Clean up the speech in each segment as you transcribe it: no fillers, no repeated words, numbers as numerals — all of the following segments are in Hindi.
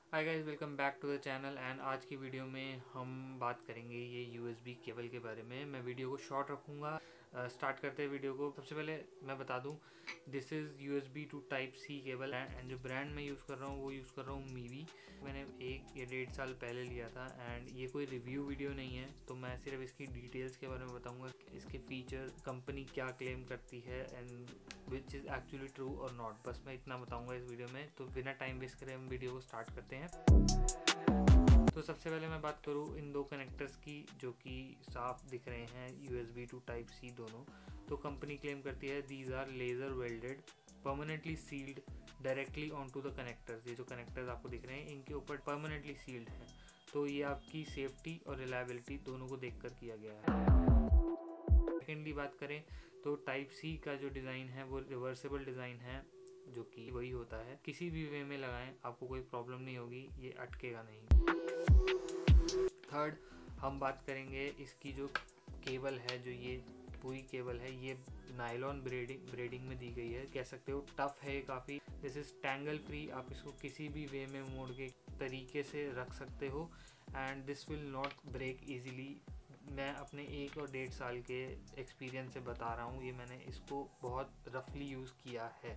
Hi guys, welcome back to the channel. And आज की वीडियो में हम बात करेंगे ये यूएसबी केबल के बारे में। मैं वीडियो को शॉर्ट रखूँगा। स्टार्ट करते हैं वीडियो को। सबसे पहले मैं बता दूं, this is USB to type C cable and जो ब्रांड मैं यूज़ कर रहा हूँ वो यूज़ कर रहा हूँ मीवी। मैंने 1 या 1.5 साल पहले लिया था एंड ये कोई रिव्यू वीडियो नहीं है, तो मैं सिर्फ इसकी डिटेल्स के बारे में बताऊँगा, इसके फीचर, कंपनी क्या क्लेम करती है and which is actually true और नॉट। बस मैं इतना बताऊंगा इस वीडियो में। तो बिना टाइम वेस्ट करे हम वीडियो को स्टार्ट करते हैं। तो सबसे पहले मैं बात करूँ इन दो कनेक्टर्स की जो कि साफ दिख रहे हैं, USB टू टाइप सी दोनों। तो कंपनी क्लेम करती है these are laser welded permanently sealed directly on to the connectors. ये जो कनेक्टर्स आपको दिख रहे हैं इनके ऊपर परमानेंटली सील्ड है, तो ये आपकी सेफ्टी और रिलायबिलिटी दोनों को देखकर किया गया है। सेकेंडली बात करें तो टाइप सी का जो डिज़ाइन है वो रिवर्सेबल डिज़ाइन है, जो कि वही होता है, किसी भी वे में लगाएं आपको कोई प्रॉब्लम नहीं होगी, ये अटकेगा नहीं। थर्ड, हम बात करेंगे इसकी जो केबल है, जो ये पूरी केबल है ये नायलॉन ब्रेडिंग में दी गई है। कह सकते हो टफ है काफ़ी। दिस इज़ टैंगल फ्री, आप इसको किसी भी वे में मोड़ के तरीके से रख सकते हो and this will not break easily. मैं अपने 1 और 1.5 साल के एक्सपीरियंस से बता रहा हूँ, ये मैंने इसको बहुत रफली यूज़ किया है।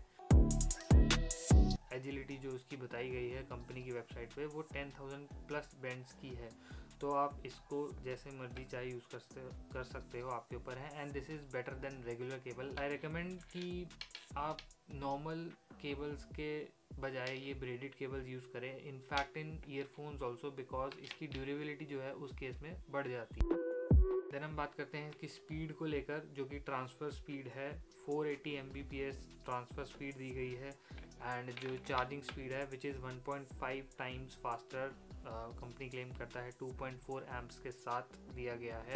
एजिलिटी जो उसकी बताई गई है कंपनी की वेबसाइट पे वो 10,000 प्लस बेंड्स की है, तो आप इसको जैसे मर्जी चाहे यूज़ कर सकते हो, आपके ऊपर है। And this is better than regular cable. I recommend कि आप नॉर्मल केबल्स के बजाय ये ब्रेडेड केबल्स यूज़ करें, in fact in earphones also, because इसकी ड्यूरेबिलिटी जो है उस केस में बढ़ जाती है। देन हम बात करते हैं इसकी स्पीड को लेकर, जो कि ट्रांसफ़र स्पीड है 480 Mbps ट्रांसफ़र स्पीड दी गई है एंड जो चार्जिंग स्पीड है which is 1.5 times faster, company claim करता है 2.4 एम्प्स के साथ दिया गया है।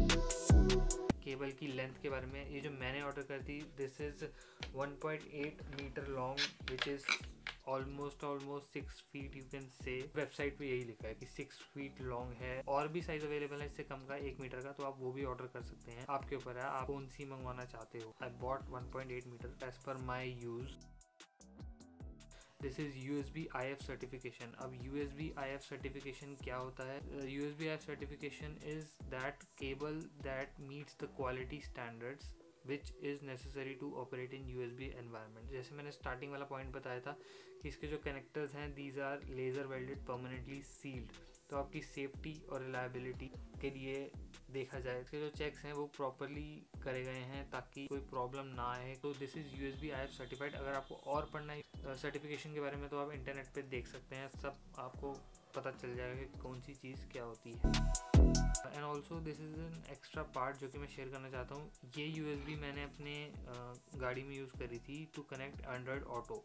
केबल की लेंथ के बारे में, ये जो मैंने ऑर्डर कर दी this is 1.8 metre long which is almost 6 feet, you can say. Website पे यही लिखा है कि 6 फीट लॉन्ग है। और भी साइज अवेलेबल है इससे कम का 1 मीटर का, तो आप वो भी ऑर्डर कर सकते हैं, आपके ऊपर है आप कौन सी मंगवाना चाहते हो। I bought 1.8 metre as per my use. This is USB IF certification. अब USB IF सर्टिफिकेशन क्या होता है? USB IF certification is that cable that meets the quality standards which is necessary to operate in USB environment. जैसे मैंने स्टार्टिंग वाला पॉइंट बताया था कि इसके जो कनेक्टर्स हैं these are laser welded permanently sealed, तो आपकी सेफ्टी और रिलायबिलिटी के लिए देखा जाए इसके जो चेक्स हैं वो प्रॉपरली करे गए हैं ताकि कोई प्रॉब्लम ना आए। तो this is USB IF certified. अगर आपको और पढ़ना है सर्टिफिकेशन के बारे में तो आप इंटरनेट पे देख सकते हैं, सब आपको पता चल जाएगा कि कौन सी चीज़ क्या होती है। And also this is an extra part जो कि मैं शेयर करना चाहता हूँ। ये USB मैंने अपने गाड़ी में यूज़ करी थी to connect Android Auto.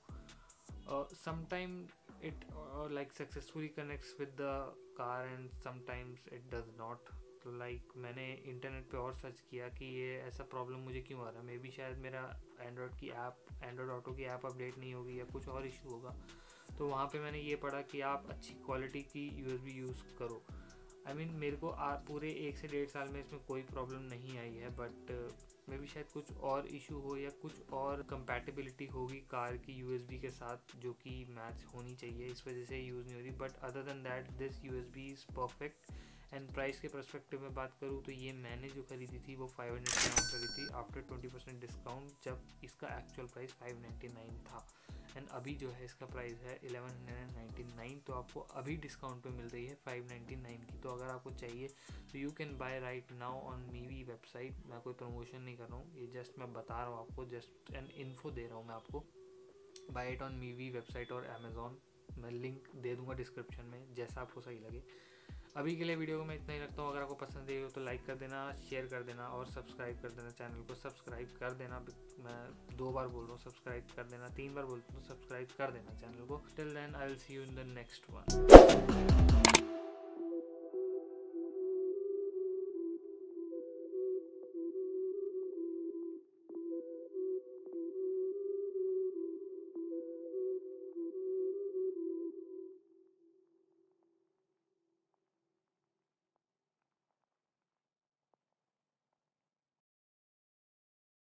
Sometime it like successfully connects with the car and sometimes it does not। तो लाइक मैंने इंटरनेट पे और सर्च किया कि ये ऐसा प्रॉब्लम मुझे क्यों आ रहा है, मे बी शायद मेरा एंड्रॉयड ऑटो की ऐप अपडेट नहीं होगी या कुछ और इशू होगा। तो वहाँ पे मैंने ये पढ़ा कि आप अच्छी क्वालिटी की USB यूज़ करो। आई मीन मेरे को पूरे 1 से 1.5 साल में इसमें कोई प्रॉब्लम नहीं आई है, बट मे बी शायद कुछ और इशू हो या कुछ और कंपैटिबिलिटी होगी कार की USB के साथ जो कि मैच होनी चाहिए, इस वजह से यूज़ नहीं हो रही। But other than that this USB is perfect. And price के पर्सपेक्टिव में बात करूँ तो ये मैंने जो खरीदी थी वो 500 की ऑन खरीदी थी आफ्टर 20% डिस्काउंट, जब इसका एक्चुअल प्राइस 599 था। एंड अभी जो है इसका प्राइस है 1199, तो आपको अभी डिस्काउंट पे मिल रही है 599 की। तो अगर आपको चाहिए तो you can buy right now on Mivi website. मैं कोई प्रमोशन नहीं कर रहा हूँ, ये जस्ट मैं बता रहा हूँ आपको, जस्ट एन इन्फो दे रहा हूँ मैं आपको। Buy it on Mivi website और अमेजोन, मैं लिंक दे दूंगा डिस्क्रिप्शन में, जैसा आपको सही लगे। अभी के लिए वीडियो को मैं इतना ही रखता हूँ। अगर आपको पसंद आई हो तो लाइक कर देना, शेयर कर देना और सब्सक्राइब कर देना, चैनल को सब्सक्राइब कर देना। मैं 2 बार बोल रहा हूँ सब्सक्राइब कर देना, 3 बार बोलता हूँ सब्सक्राइब कर देना चैनल को। Till then I will see you in the next one.